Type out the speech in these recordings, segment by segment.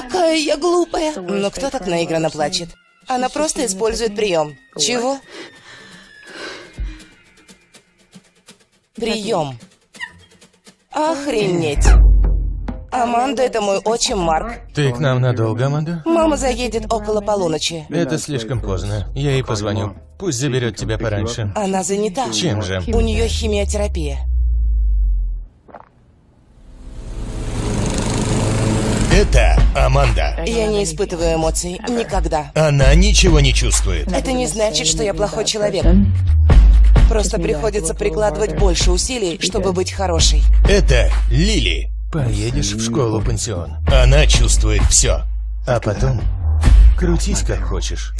Какая я глупая. Но кто так наигранно плачет? Она просто использует прием. Чего? Прием. Охренеть. Аманда, это мой отчим Марк. Ты к нам надолго, Аманда? Мама заедет около полуночи. Это слишком поздно. Я ей позвоню. Пусть заберет тебя пораньше. Она занята. Чем же? У нее химиотерапия. Это Аманда. Я не испытываю эмоций. Никогда. Она ничего не чувствует. Это не значит, что я плохой человек. Просто приходится прикладывать больше усилий, чтобы быть хорошей. Это Лили. Поедешь в школу-пансион. Она чувствует все. А потом крутись как хочешь.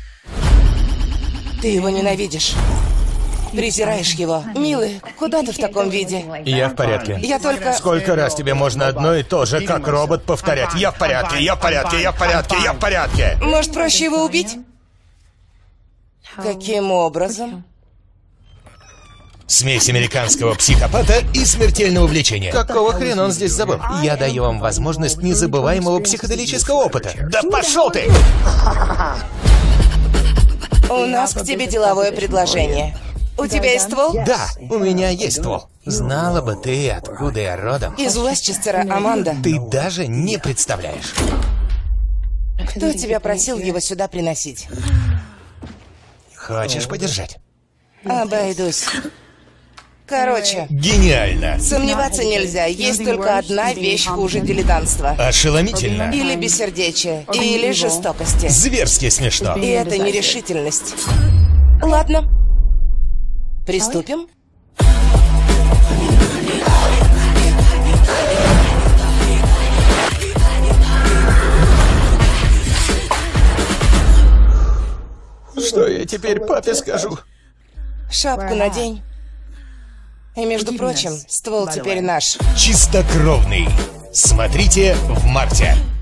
Ты его ненавидишь. Презираешь его. Милый, куда ты в таком виде? Я в порядке. Я только... Сколько раз тебе можно одно и то же, как робот, повторять? Я в порядке, я в порядке, я в порядке, я в порядке. Может, проще его убить? Каким образом? Смесь американского психопата и смертельного влечения. Какого хрена он здесь забыл? Я даю вам возможность незабываемого психоделического опыта. Да пошел ты! У нас к тебе деловое предложение. У тебя есть ствол? Да, у меня есть ствол. Знала бы ты, откуда я родом. Из Уэстчестера, Аманда. Ты даже не представляешь. Кто тебя просил его сюда приносить? Хочешь подержать? Обойдусь. Короче, Гениально. сомневаться нельзя. Есть только одна вещь хуже дилетантства. Ошеломительно. Или бессердечие, или жестокости. Зверски смешно. И это нерешительность. Ладно. Приступим? Что я теперь папе скажу? Шапку надень. И, между прочим, ствол теперь наш. Чистокровный. Смотрите в марте.